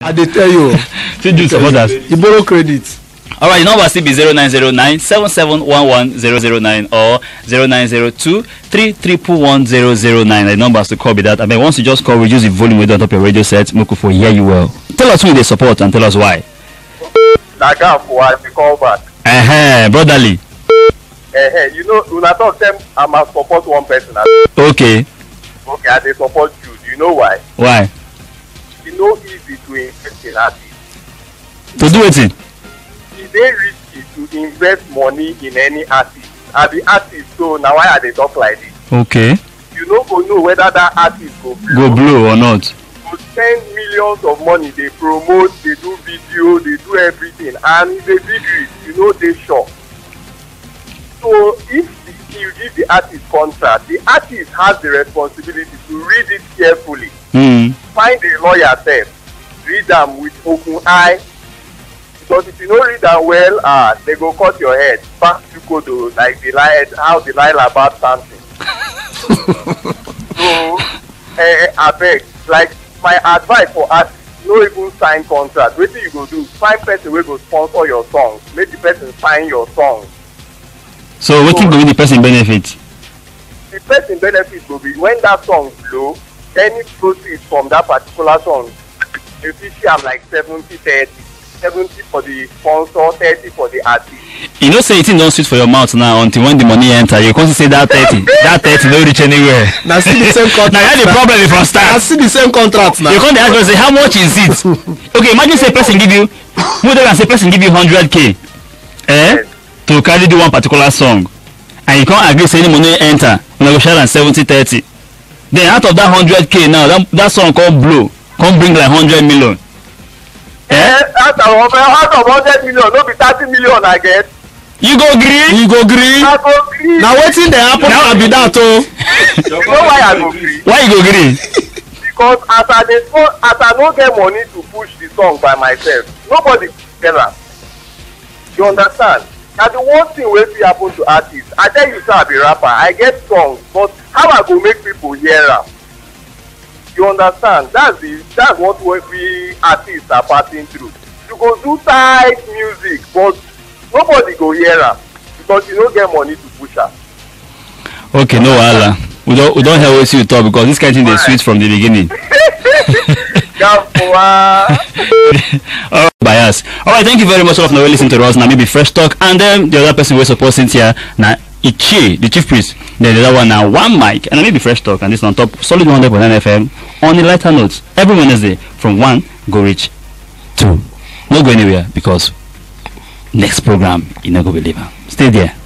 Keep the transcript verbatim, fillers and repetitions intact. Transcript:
I dey tell you. Still do support us. You borrow credit. All right, the number still be zero nine zero nine seven seven one one zero zero nine or zero nine zero two three triple one zero zero nine. The numbers to call be that. I mean, once you just call, reduce the volume on top your radio set. Make for hear you well. Tell us who they support and tell us why. Naga for I call back. Eh, uh-huh, brotherly. Eh, uh-huh. You know, when I talk them, I must support one person. Okay. Okay, I they support you. Do you know why? Why? You know, easy to invest in artists. To do it. It's very risky to invest money in any artist. And the artist, so now why are they talk like this? Okay. You know, go know whether that artist go blow. Go blow or not. Go spend millions of money. They promote, they do video, they do everything, and it's a big risk. You know, they sure. So if the, you give the artist contract, the artist has the responsibility to read it carefully. Mm. Find a lawyer there, read them with open eye. Because if you don't read them well, ah, uh, they go cut your head. Back to go to like the lie, how the lie about something. So, eh, I beg, like my advice for us, no even sign contract. What do you go do? Find person wey go sponsor your songs. Make the person sign your song. So, what will be the person benefit? The person benefit will be when that song blow, any proceeds from that particular song, you see I'm like seventy thirty. seventy for the sponsor, thirty for the artist. You know, say it don't sweet for your mouth now until when the money enter. You can't say that thirty. That thirty don't reach anywhere. Now see the same contract. Now that's the problem from start. I see the same contract now. You can't ask say how much is it? Okay, imagine say person give you, more than say person give you hundred k, eh, yes, to carry do one particular song, and you can't agree say any money enter. You know, share and seventy thirty. Then out of that hundred k now, that that song called Blow, come bring like hundred million. Eh, out of out of hundred million, no be thirty million I get. You go green? You go green? I go green. Now wetin dey happen now be that oh. You know why I go green? Why you go green? Because as I dey as I no get money to push the song by myself, nobody tell am. You understand? Na the one thing wey fit happen to artists. I tell you say I be rapper, I get songs, but how I go make people hear am? You understand? That's the that's what we artists are passing through. You go do tight music, but nobody go hear am because you don't get money to push am. Okay, no wahala. We don't we don't hear what you talk because this kind of thing dey sweet from the beginning. All right, bias. All right, thank you very much all of now listening to us. Now maybe Fresh Talk, and then the other person we support Cynthia now Ichi, the chief priest. Then the other one now one mic, and maybe Fresh Talk, and this on top solid one hundred point nine F M on the lighter notes every Wednesday from one go reach two. No go anywhere because next program you not go believe. Stay there.